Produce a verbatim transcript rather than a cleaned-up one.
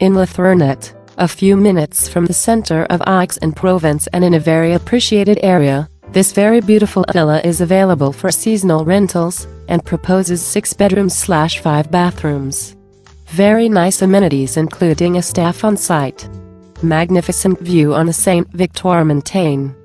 In Le Tholonet, a few minutes from the center of Aix-en-Provence and in a very appreciated area, this very beautiful villa is available for seasonal rentals, and proposes six bedrooms slash five bathrooms. Very nice amenities including a staff on site. Magnificent view on the Sainte-Victoire mountain.